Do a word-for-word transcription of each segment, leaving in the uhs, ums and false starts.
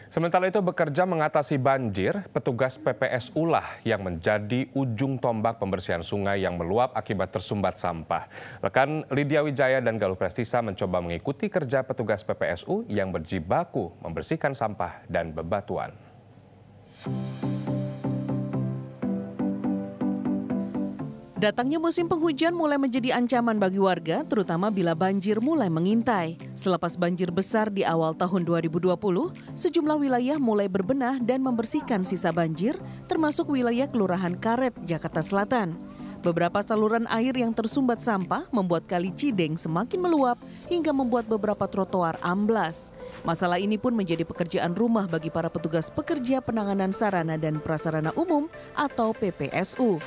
Sementara itu bekerja mengatasi banjir, petugas P P S U lah yang menjadi ujung tombak pembersihan sungai yang meluap akibat tersumbat sampah. Rekan Lydia Wijaya dan Galuh Prestisa mencoba mengikuti kerja petugas P P S U yang berjibaku membersihkan sampah dan bebatuan. Datangnya musim penghujan mulai menjadi ancaman bagi warga, terutama bila banjir mulai mengintai. Selepas banjir besar di awal tahun dua ribu dua puluh, sejumlah wilayah mulai berbenah dan membersihkan sisa banjir, termasuk wilayah Kelurahan Karet, Jakarta Selatan. Beberapa saluran air yang tersumbat sampah membuat Kali Cideng semakin meluap hingga membuat beberapa trotoar amblas. Masalah ini pun menjadi pekerjaan rumah bagi para petugas pekerja penanganan sarana dan prasarana umum atau P P S U.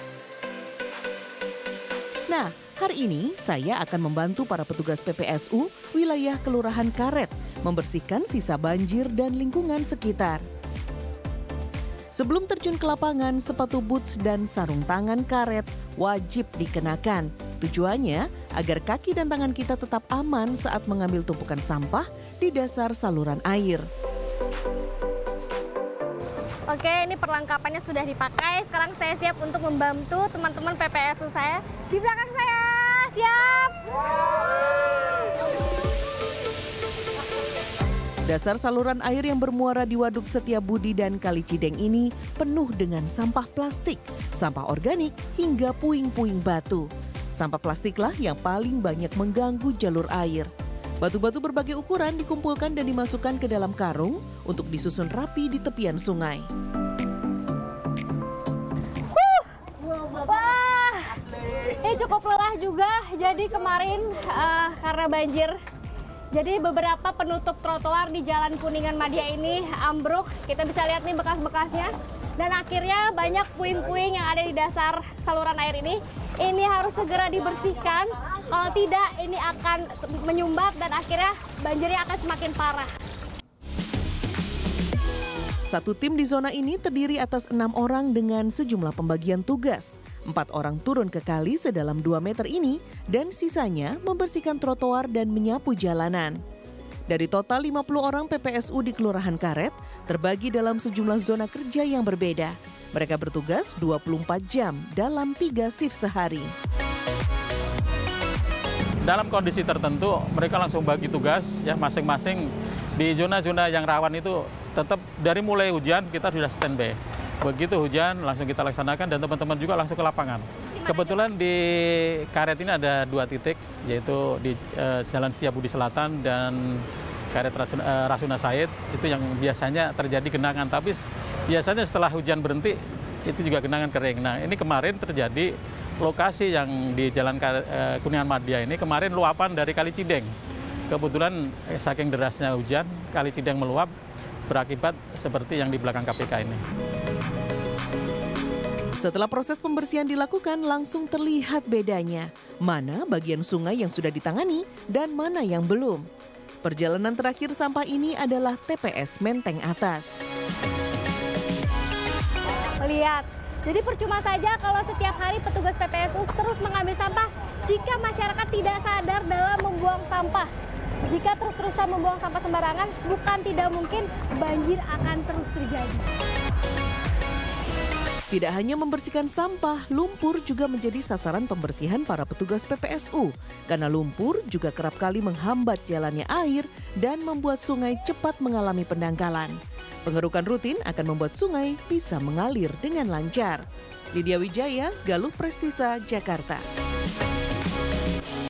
Nah, hari ini saya akan membantu para petugas P P S U wilayah Kelurahan Karet membersihkan sisa banjir dan lingkungan sekitar. Sebelum terjun ke lapangan, sepatu boots dan sarung tangan karet wajib dikenakan. Tujuannya agar kaki dan tangan kita tetap aman saat mengambil tumpukan sampah di dasar saluran air. Oke, ini perlengkapannya sudah dipakai. Sekarang saya siap untuk membantu teman-teman P P S U saya di belakang saya. Siap! Dasar saluran air yang bermuara di Waduk Setiabudi dan Kali Cideng ini penuh dengan sampah plastik, sampah organik, hingga puing-puing batu. Sampah plastiklah yang paling banyak mengganggu jalur air. Batu-batu berbagai ukuran dikumpulkan dan dimasukkan ke dalam karung untuk disusun rapi di tepian sungai. Huh, wah, ini cukup lelah juga. Jadi kemarin uh, karena banjir, jadi beberapa penutup trotoar di Jalan Kuningan Madia ini ambruk. Kita bisa lihat nih bekas-bekasnya. Dan akhirnya banyak puing-puing yang ada di dasar saluran air ini. Ini harus segera dibersihkan. Kalau tidak, ini akan menyumbat dan akhirnya banjirnya akan semakin parah. Satu tim di zona ini terdiri atas enam orang dengan sejumlah pembagian tugas. Empat orang turun ke kali sedalam dua meter ini dan sisanya membersihkan trotoar dan menyapu jalanan. Dari total lima puluh orang P P S U di Kelurahan Karet terbagi dalam sejumlah zona kerja yang berbeda. Mereka bertugas dua puluh empat jam dalam tiga shift sehari. Dalam kondisi tertentu mereka langsung bagi tugas ya masing-masing di zona-zona yang rawan itu tetap dari mulai hujan kita sudah standby. Begitu hujan langsung kita laksanakan dan teman-teman juga langsung ke lapangan. Kebetulan di Karet ini ada dua titik yaitu di uh, Jalan Setiabudi Selatan dan Karet Rasuna, uh, Rasuna Said itu yang biasanya terjadi genangan, tapi biasanya setelah hujan berhenti itu juga genangan kering. Nah ini kemarin terjadi lokasi yang di Jalan uh, Kuningan Madia ini kemarin luapan dari Kali Cideng. Kebetulan eh, saking derasnya hujan Kali Cideng meluap berakibat seperti yang di belakang K P K ini. Setelah proses pembersihan dilakukan, langsung terlihat bedanya. Mana bagian sungai yang sudah ditangani dan mana yang belum. Perjalanan terakhir sampah ini adalah T P S Menteng Atas. Lihat, jadi percuma saja kalau setiap hari petugas P P S U terus mengambil sampah jika masyarakat tidak sadar dalam membuang sampah. Jika terus-terusan membuang sampah sembarangan, bukan tidak mungkin banjir akan terus terjadi. Tidak hanya membersihkan sampah, lumpur juga menjadi sasaran pembersihan para petugas P P S U. Karena lumpur juga kerap kali menghambat jalannya air dan membuat sungai cepat mengalami pendangkalan. Pengerukan rutin akan membuat sungai bisa mengalir dengan lancar. Lydia Wijaya, Galuh Prestisa, Jakarta.